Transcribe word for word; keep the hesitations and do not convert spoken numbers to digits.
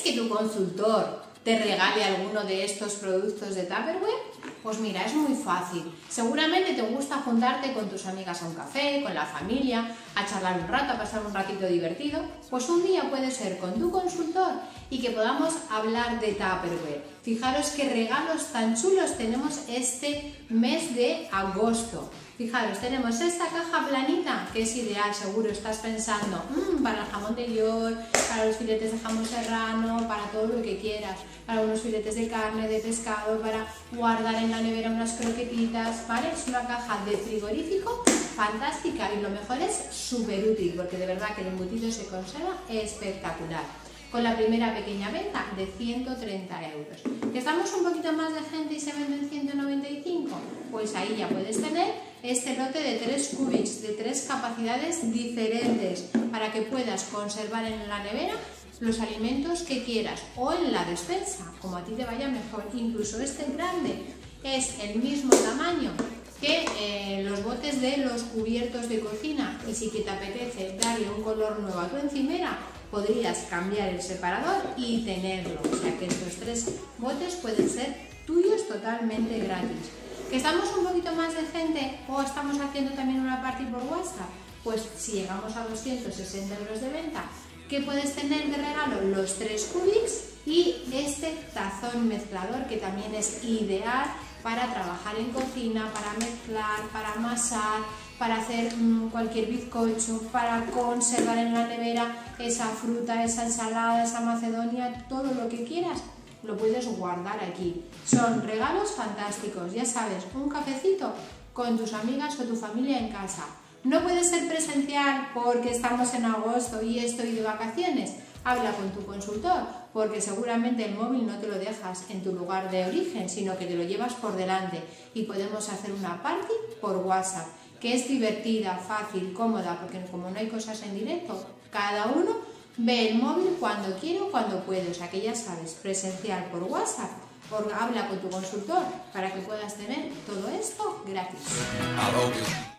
que tu consultor te regale alguno de estos productos de Tupperware? Pues mira, es muy fácil. Seguramente te gusta juntarte con tus amigas a un café, con la familia, a charlar un rato, a pasar un ratito divertido. Pues un día puede ser con tu consultor y que podamos hablar de Tupperware. Fijaros qué regalos tan chulos tenemos este mes de agosto. Fijaros, tenemos esta caja planita, que es ideal, seguro estás pensando, mmm, para el jamón de york, para los filetes de jamón serrano, para todo lo que quieras, para unos filetes de carne, de pescado, para guardar en la nevera unas croquetitas, ¿vale? Es una caja de frigorífico fantástica y lo mejor es súper útil, porque de verdad que el embutido se conserva espectacular. Con la primera pequeña venta de ciento treinta euros. ¿Que estamos un poquito más de gente y se venden ciento noventa y cinco? Pues ahí ya puedes tener este lote de tres cubics, de tres capacidades diferentes, para que puedas conservar en la nevera los alimentos que quieras o en la despensa, como a ti te vaya mejor. Incluso este grande es el mismo tamaño que eh, los botes de los cubiertos de cocina, y si que te apetece darle un color nuevo a tu encimera, podrías cambiar el separador y tenerlo. O sea que estos tres botes pueden ser tuyos totalmente gratis. ¿Que estamos un poquito más de gente o estamos haciendo también una party por WhatsApp? Pues si llegamos a doscientos sesenta euros de venta, ¿qué puedes tener de regalo? Los tres cubics y este tazón mezclador, que también es ideal para trabajar en cocina, para mezclar, para amasar, para hacer mmm, cualquier bizcocho, para conservar en la nevera esa fruta, esa ensalada, esa macedonia, todo lo que quieras, lo puedes guardar aquí. Son regalos fantásticos, ya sabes, un cafecito con tus amigas o tu familia en casa. No puede ser presencial porque estamos en agosto y estoy de vacaciones. Habla con tu consultor, porque seguramente el móvil no te lo dejas en tu lugar de origen, sino que te lo llevas por delante y podemos hacer una party por WhatsApp, que es divertida, fácil, cómoda, porque como no hay cosas en directo, cada uno ve el móvil cuando quiere o cuando puede. O sea que ya sabes, presencial por WhatsApp, por, habla con tu consultor para que puedas tener todo esto gratis.